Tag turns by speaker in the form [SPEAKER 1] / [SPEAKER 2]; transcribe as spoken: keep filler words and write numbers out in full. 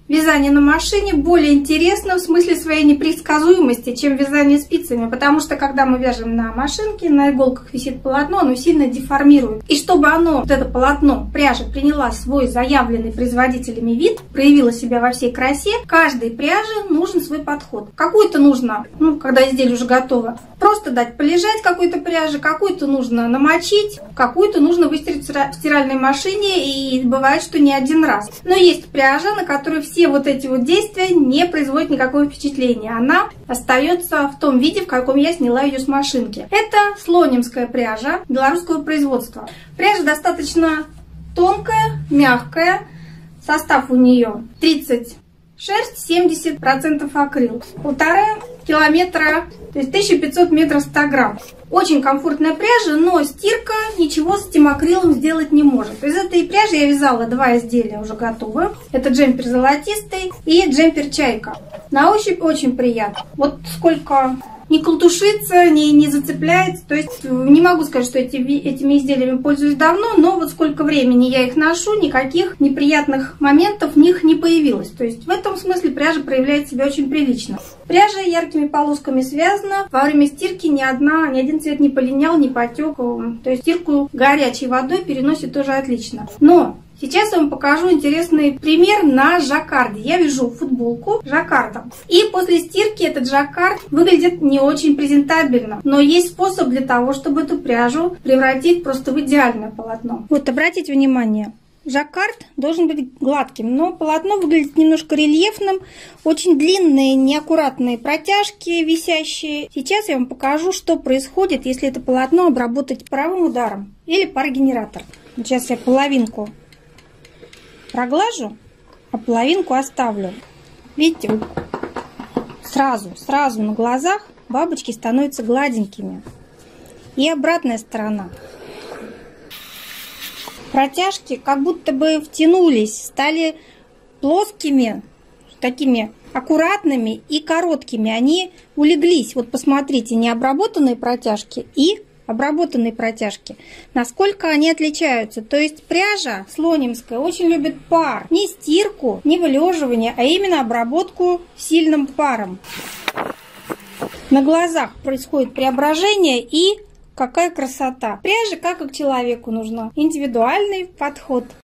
[SPEAKER 1] Вязание на машине более интересно в смысле своей непредсказуемости, чем вязание спицами, потому что когда мы вяжем на машинке, на иголках висит полотно, оно сильно деформирует. И чтобы оно, вот это полотно пряжи, приняло свой заявленный производителями вид, проявило себя во всей красе, каждой пряже нужен свой подход. Какую-то нужно, ну, когда изделие уже готово, просто дать полежать какой-то пряже, какую-то нужно намочить, какую-то нужно выстирать в стиральной машине, и бывает, что не один раз. Но есть пряжа, на которой все вот эти вот действия не производят никакого впечатления. Она остается в том виде, в каком я сняла ее с машинки. Это слонимская пряжа белорусского производства. Пряжа достаточно тонкая, мягкая. Состав у нее тридцать шерсть, семьдесят процентов акрил. Полтора километра, то есть тысяча пятьсот метров сто грамм. Очень комфортная пряжа, но стирка ничего с этим акрилом сделать не может. Из этой пряжи я вязала два изделия уже готовы. Это джемпер золотистый и джемпер чайка. На ощупь очень приятно. Вот сколько не колтушится, не, не зацепляется. То есть не могу сказать, что эти, этими изделиями пользуюсь давно, но вот сколько времени я их ношу, никаких неприятных моментов в них не появилось. То есть в этом смысле пряжа проявляет себя очень прилично. Пряжа яркими полосками связана. Во время стирки ни, одна, ни один цвет не полинял, не потек. То есть стирку горячей водой переносит тоже отлично. Но сейчас я вам покажу интересный пример на жаккарде. Я вяжу футболку жаккардом. И после стирки этот жаккард выглядит не очень презентабельно. Но есть способ для того, чтобы эту пряжу превратить просто в идеальное полотно. Вот, обратите внимание. Жаккард должен быть гладким, но полотно выглядит немножко рельефным. Очень длинные, неаккуратные протяжки висящие. Сейчас я вам покажу, что происходит, если это полотно обработать паровым ударом или парогенератор. Сейчас я половинку проглажу, а половинку оставлю. Видите, сразу, сразу на глазах бабочки становятся гладенькими. И обратная сторона. Протяжки как будто бы втянулись, стали плоскими, такими аккуратными и короткими. Они улеглись. Вот посмотрите, необработанные протяжки и обработанные протяжки, насколько они отличаются. То есть пряжа слонимская очень любит пар. Не стирку, не вылеживание, а именно обработку сильным паром. На глазах происходит преображение, и какая красота. Пряжа, как и к человеку, нужна индивидуальный подход.